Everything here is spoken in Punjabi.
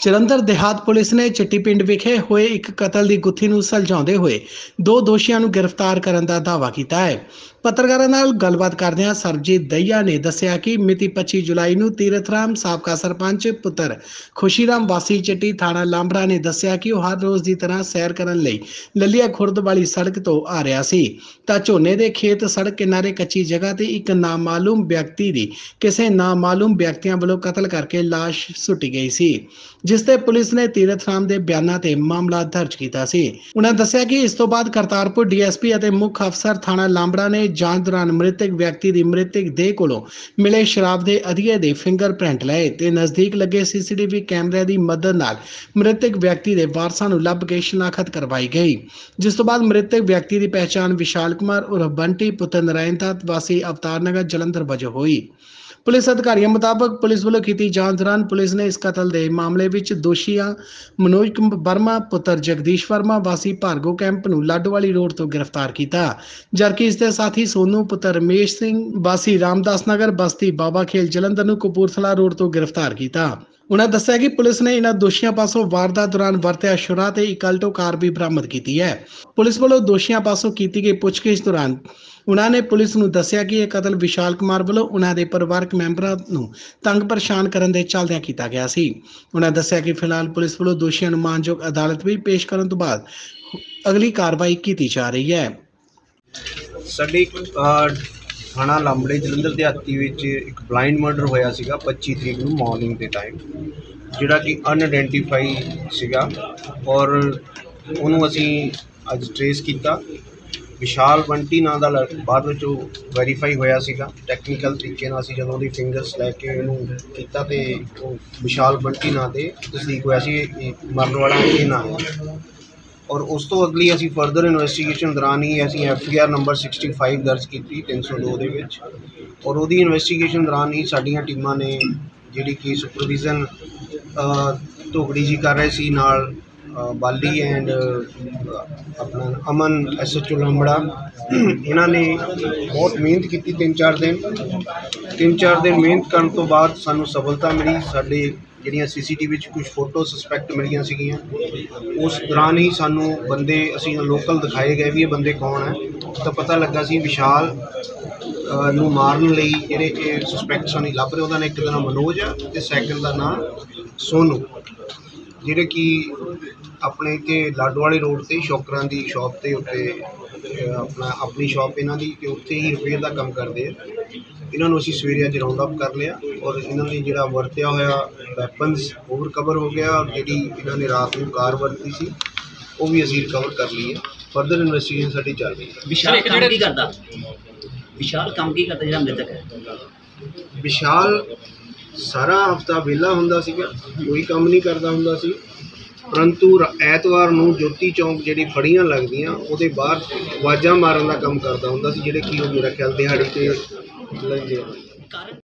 ਜਲੰਧਰ ਦਿਹਾਤ ਪੁਲਿਸ ਨੇ ਚਿੱਟੀ ਪਿੰਡ ਵਿਖੇ ਹੋਏ ਇੱਕ ਕਤਲ ਦੀ ਗੁੱਥੀ ਨੂੰ ਸੁਲਝਾਉਂਦੇ ਹੋਏ ਦੋ ਦੋਸ਼ੀਆਂ ਨੂੰ ਗ੍ਰਿਫਤਾਰ ਕਰਨ ਦਾ ਦਾਅਵਾ ਕੀਤਾ ਹੈ। ਪੱਤਰਕਾਰਾਂ ਨਾਲ ਗੱਲਬਾਤ ਕਰਦਿਆਂ ਸਰਬਜੀਤ ਦਈਆ ਨੇ ਦੱਸਿਆ ਕਿ ਮਿਤੀ 25 ਜੁਲਾਈ ਨੂੰ ਤੀਰਥ ਰਾਮ ਸਾਬਕਾ ਸਰਪੰਚ ਪੁੱਤਰ ਖੁਸ਼ੀਰਾਮ ਵਾਸੀ ਚਿੱਟੀ ਥਾਣਾ ਲਾਂਬੜਾ ਨੇ ਦੱਸਿਆ ਕਿ ਉਹ ਹਰ ਰੋਜ਼ ਦੀ ਤਰ੍ਹਾਂ ਸੈਰ ਕਰਨ ਲਈ ਲੱਲੀਆ ਖੁਰਦ ਵਾਲੀ ਸੜਕ ਤੋਂ ਆ ਰਿਹਾ ਸੀ ਤਾਂ ਝੋਨੇ ਦੇ ਖੇਤ ਸੜਕ ਕਿਨਾਰੇ ਕੱਚੀ ਜਗ੍ਹਾ ਤੇ ਇੱਕ ਨਾਮਾਲੂਮ ਵਿਅਕਤੀ ਦੀ ਕਿਸੇ ਨਾਮਾਲੂਮ ਵਿਅਕਤੀਆਂ ਵੱਲੋਂ ਕਤਲ ਕਰਕੇ ਲਾਸ਼ ਸੁੱਟੀ ਗਈ ਸੀ, ਜਿਸ ਤੇ ਪੁਲਿਸ ਨੇ ਤੀਰਥ ਰਾਮ ਦੇ ਬਿਆਨਾਂ ਤੇ ਮਾਮਲਾ ਦਰਜ ਕੀਤਾ ਸੀ। ਉਹਨਾਂ ਦੱਸਿਆ ਕਿ ਇਸ ਤੋਂ ਬਾਅਦ ਕਰਤਾਰਪੁਰ ਡੀਐਸਪੀ ਅਤੇ ਮੁੱਖ ਅਫਸਰ ਥਾਣਾ ਲਾਂਬੜਾ ਨੇ ਜਾਂਚ ਦੌਰਾਨ ਮ੍ਰਿਤਕ ਵਿਅਕਤੀ ਦੀ ਮ੍ਰਿਤਕ ਦੇਹ ਕੋਲੋਂ ਮਿਲੇ ਸ਼ਰਾਬ ਦੇ ਅਧੀਏ ਦੇ ਫਿੰਗਰਪ੍ਰਿੰਟ ਲਏ ਤੇ ਨਜ਼ਦੀਕ ਲੱਗੇ ਸੀਸੀਟੀਵੀ ਕੈਮਰਿਆਂ ਦੀ ਮਦਦ ਨਾਲ ਮ੍ਰਿਤਕ ਵਿਅਕਤੀ ਦੇ ਵਾਰਸਾਂ ਨੂੰ ਲੱਭ ਕੇ ਸ਼ਨਾਖਤ ਕਰਵਾਈ ਗਈ, ਜਿਸ ਤੋਂ ਬਾਅਦ ਮ੍ਰਿਤਕ ਵਿਅਕਤੀ ਦੀ ਪਹਿਚਾਣ ਵਿਸ਼ਾਲ ਕੁਮਾਰ ਉਰਫ ਬੰਟੀ ਪੁੱਤਰ ਨਾਰਾਇਣ ਵਾਸੀ ਅਵਤਾਰ ਨਗਰ ਜਲੰਧਰ ਵਜੋਂ ਹੋਈ। ਪੁਲਿਸ ਅਧਿਕਾਰੀਆਂ ਮੁਤਾਬਕ ਪੁਲਿਸ ਵੱਲੋਂ ਕੀਤੀ ਜਾਂਚ ਦੌਰਾਨ ਪੁਲਿਸ ਨੇ ਇਸ ਕਤਲ ਦੇ ਮਾਮਲੇ ਵਿੱਚ ਦੋਸ਼ੀਆਂ ਮਨੋਜ ਵਰਮਾ ਪੁੱਤਰ ਜਗਦੀਸ਼ ਵਰਮਾ ਵਾਸੀ ਭਾਰਗੋ ਕੈਂਪ ਨੂੰ ਲਾਡੋਵਾਲੀ ਰੋਡ ਤੋਂ ਗ੍ਰਿਫਤਾਰ ਕੀਤਾ, ਜਦਕਿ ਇਸ ਦੇ ਸਾਥੀ ਸੋਨੂ ਪੁੱਤਰ ਰਮੇਸ਼ ਸਿੰਘ ਵਾਸੀ ਰਾਮਦਾਸ ਨਗਰ ਬਸਤੀ ਬਾਬਾ ਖੇਲ ਜਲੰਧਰ ਨੂੰ ਕਪੂਰਥਲਾ ਰੋਡ ਤੋਂ ਗ੍ਰਿਫਤਾਰ ਕੀਤਾ। ਉਹਨਾਂ ਦੱਸਿਆ ਕਿ ਪੁਲਿਸ ਨੇ ਇਹਨਾਂ ਦੋਸ਼ੀਆਂ ਪਾਸੋਂ ਵਾਰਦਾਤ ਦੌਰਾਨ ਵਰਤਿਆ ਸ਼ੁਰਾ ਤੇ ਇੱਕ ਅਲਟੋ ਕਾਰ ਵੀ ਬਰਾਮਦ ਕੀਤੀ ਹੈ। ਪੁਲਿਸ ਵੱਲੋਂ ਦੋਸ਼ੀਆਂ ਪਾਸੋਂ ਕੀਤੀ ਗਈ ਪੁੱਛਗਿੱਛ ਦੌਰਾਨ ਉਹਨਾਂ ਨੇ ਪੁਲਿਸ ਨੂੰ ਦੱਸਿਆ ਕਿ ਇਹ ਕਤਲ ਵਿਸ਼ਾਲ ਕੁਮਾਰ ਵੱਲੋਂ ਉਹਨਾਂ ਦੇ ਪਰਿਵਾਰਕ ਮੈਂਬਰਾਂ ਨੂੰ ਤੰਗ ਪਰੇਸ਼ਾਨ ਕਰਨ ਦੇ ਚੱਲਦਿਆਂ ਕੀਤਾ ਗਿਆ ਸੀ। ਉਹਨਾਂ ਦੱਸਿਆ ਕਿ ਫਿਲਹਾਲ ਪੁਲਿਸ ਵੱਲੋਂ ਦੋਸ਼ੀਆਂ ਨੂੰ ਮਾਨਯੋਗ ਅਦਾਲਤ ਵਿੱਚ ਪੇਸ਼ ਕਰਨ ਤੋਂ ਬਾਅਦ ਅਗਲੀ ਕਾਰਵਾਈ ਕੀਤੀ ਜਾ ਰਹੀ ਹੈ। ਸਾਡੇ ਥਾਣਾ ਲਾਂਬੜੇ ਜਲੰਧਰ ਦਿਹਾਤੀ ਵਿੱਚ ਇੱਕ ਬਲਾਈਂਡ ਮਰਡਰ ਹੋਇਆ ਸੀਗਾ 25 ਤਰੀਕ ਨੂੰ ਮਾਰਨਿੰਗ ਦੇ ਟਾਈਮ, ਜਿਹੜਾ ਕਿ ਅਨਆਇਡੈਂਟੀਫਾਈ ਸੀਗਾ ਔਰ ਉਹਨੂੰ ਅਸੀਂ ਅੱਜ ਟ੍ਰੇਸ ਕੀਤਾ। ਵਿਸ਼ਾਲ ਬੰਟੀ ਨਾਂ ਦਾ ਬਾਅਦ ਵਿੱਚ ਉਹ ਵੈਰੀਫਾਈ ਹੋਇਆ ਸੀਗਾ ਟੈਕਨੀਕਲ ਤਰੀਕੇ ਨਾਲ। ਅਸੀਂ ਜਦੋਂ ਉਹਦੀ ਫਿੰਗਰਸ ਲੈ ਕੇ ਉਹਨੂੰ ਕੀਤਾ ਤੇ ਉਹ ਵਿਸ਼ਾਲ ਬੰਟੀ ਨਾਂ ਦੇ ਤਸਦੀਕ ਹੋਇਆ ਸੀ ਮਰਨ ਵਾਲਾ ਇਹ ਨਾਂ ਹੈ। ਔਰ ਉਸ ਤੋਂ ਅਗਲੀ ਅਸੀਂ ਫਰਦਰ ਇਨਵੈਸਟੀਗੇਸ਼ਨ ਦੌਰਾਨ ਹੀ ਅਸੀਂ FIR ਨੰਬਰ 65 ਦਰਜ ਕੀਤੀ 302 ਦੇ ਵਿੱਚ, ਔਰ ਉਹਦੀ ਇਨਵੈਸਟੀਗੇਸ਼ਨ ਦੌਰਾਨ ਹੀ ਸਾਡੀਆਂ ਟੀਮਾਂ ਨੇ ਜਿਹੜੀ ਕਿ ਸੁਪਰਵਿਜ਼ਨ ਧੋਗੜੀ ਜੀ ਕਰ ਰਹੇ ਸੀ ਨਾਲ ਬਾਲੀ ਐਂਡ ਆਪਣਾ ਅਮਨ SHO ਲਾਂਬੜਾ, ਇਹਨਾਂ ਨੇ ਬਹੁਤ ਮਿਹਨਤ ਕੀਤੀ 3-4 ਦਿਨ ਮਿਹਨਤ ਕਰਨ ਤੋਂ ਬਾਅਦ ਸਾਨੂੰ ਸਫਲਤਾ ਮਿਲੀ। ਸਾਡੇ ਜਿਹੜੀਆਂ CCTV 'ਚ ਕੁਝ ਫੋਟੋ ਸਸਪੈਕਟ ਮਿਲੀਆਂ ਸੀਗੀਆਂ, ਉਸ ਦੌਰਾਨ ਹੀ ਸਾਨੂੰ ਬੰਦੇ ਅਸੀਂ ਲੋਕਲ ਦਿਖਾਏ ਗਏ ਵੀ ਇਹ ਬੰਦੇ ਕੌਣ ਹੈ, ਤਾਂ ਪਤਾ ਲੱਗਾ ਸੀ ਵਿਸ਼ਾਲ ਨੂੰ ਮਾਰਨ ਲਈ ਜਿਹੜੇ ਕਿ ਸਸਪੈਕਟ ਸਾਨੂੰ ਲੱਭ ਰਹੇ, ਉਹਦਾ ਨਾਂ ਇੱਕ ਦਾ ਨਾਮ ਮਨੋਜ ਆ ਅਤੇ ਸੈਕਿੰਡ ਦਾ ਨਾਮ ਸੋਨੂ, ਜਿਹੜੇ ਕਿ ਆਪਣੇ ਕਿ ਲਾਡੋਵਾਲੀ ਰੋਡ 'ਤੇ ਸ਼ੌਕਰਾਂ ਦੀ ਸ਼ਾਪ 'ਤੇ ਉੱਤੇ ਆਪਣੀ ਸ਼ਾਪ ਇਹਨਾਂ ਦੀ ਕਿ ਉੱਥੇ ਹੀ ਰਿਪੇਅਰ ਦਾ ਕੰਮ ਕਰਦੇ ਆ। ਇਹਨਾਂ ਨੂੰ ਅਸੀਂ ਸਵੇਰੇ ਅੱਜ ਰਾਉਂਡ ਅਪ ਕਰ ਲਿਆ ਔਰ ਇਹਨਾਂ ਨੇ ਜਿਹੜਾ ਵਰਤਿਆ ਹੋਇਆ ਵੈਪਨਸ ਉਹ ਰਿਕਵਰ ਹੋ ਗਿਆ, ਔਰ ਜਿਹੜੀ ਇਹਨਾਂ ਨੇ ਰਾਤ ਨੂੰ ਕਾਰ ਵਰਤੀ ਸੀ ਉਹ ਵੀ ਅਸੀਂ ਰਿਕਵਰ ਕਰ ਲਈ ਹੈ। ਫਰਦਰ ਇਨਵੈਸਟੀਗੇਸ਼ਨ ਸਾਡੀ ਚੱਲ ਰਹੀ ਹੈ। ਵਿਸ਼ਾਲ ਕੰਮ ਕੀ ਕਰਦਾ ਜਿਹੜਾ ਮ੍ਰਿਤਕ ਹੈ? ਵਿਸ਼ਾਲ ਸਾਰਾ ਹਫਤਾ ਵਿਹਲਾ ਹੁੰਦਾ ਸੀਗਾ, ਕੋਈ ਕੰਮ ਨਹੀਂ ਕਰਦਾ ਹੁੰਦਾ ਸੀ, ਪਰੰਤੂ ਐਤਵਾਰ ਨੂੰ ਜੋਤੀ ਚੌਂਕ ਜਿਹੜੀ ਫੜੀਆਂ ਲੱਗਦੀਆਂ ਉਹਦੇ ਬਾਹਰ ਆਵਾਜ਼ਾਂ ਮਾਰਨ ਦਾ ਕੰਮ ਕਰਦਾ ਹੁੰਦਾ ਸੀ, ਜਿਹੜੇ ਕਿ ਉਹ ਮੇਰਾ ਖਿਆਲ ਦਿਹਾੜੀ 'ਤੇ ਲੱਗਦੇ